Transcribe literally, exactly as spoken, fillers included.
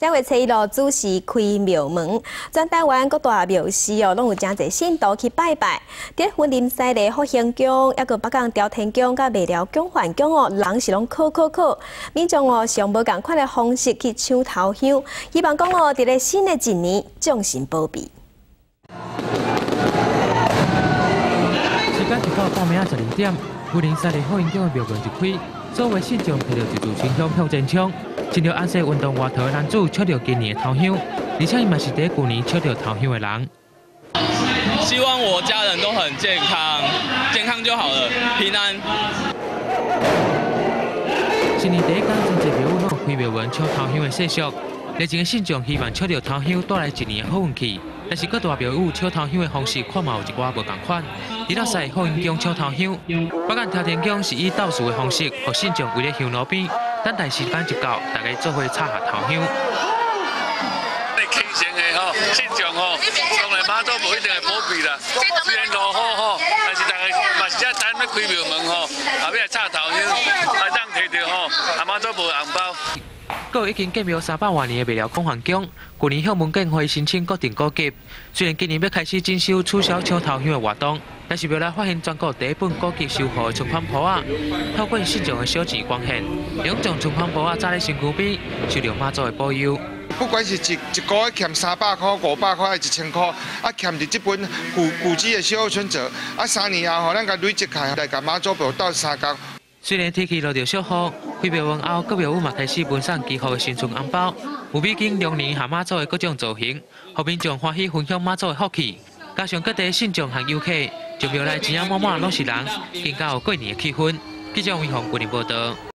两月初一咯，主持开庙门，全台湾各大庙寺哦，拢有真侪信徒去拜拜。伫云林西的福兴宫，抑个北港朝天宫、甲未了宫环宫哦，人是拢靠靠靠。民众哦，上无共款的方式去抢头香，希望讲哦，伫咧新的一年众神保庇。 时间一到半暝啊十二点，云林西的福兴宫的庙门一开，所有信众摕着一柱清香向前冲，真着安西运动外头的男子抢着今年的头香，而且伊嘛是第旧年抢着头香的人。 希望我家人都很健康，健康就好了，平安。新年第一天，真侪庙宇拢有开庙门抢头香的习俗，热情的信众希望抢着头香带来一年的好运气。 但是各大庙宇抢头香的方式，看嘛有一寡无共款。伫到西福兴宫抢头香，北港朝天宫是以倒数的方式，互信众围咧香炉边，等待时间一到，大家做伙插下头香。 虔诚的吼，信众吼，当然妈祖无一定会保庇啦。虽然路好吼，但是大家嘛是只等要开庙门吼，后尾来插头香，啊，当摕着吼，啊妈祖无红包。 阁已经建庙三百多年的未了宫环宫，去年向文建会申请国定古迹。虽然今年要开始征收取消抢头香的活动，但是庙内发现全国第一本古籍收获的存款簿仔，透过信众的小钱贡献，两将存款簿仔扎在身躯边，受到妈祖的保佑。 不管是一一个月欠三百块、五百块、一千块，啊欠伫这本古古籍的小存折，啊三年后吼，咱甲累积起来，来甲妈祖庙斗三角。 虽然天气落着小雨，开庙门后，各庙宇嘛开始分散寄付的新春红包，有美景龙年下妈祖的各种造型，互民众欢喜分享妈祖的福气。加上各地信众和游客，就庙内钱啊满满拢是人，更加有过年的气氛。记者王宏、桂林报道。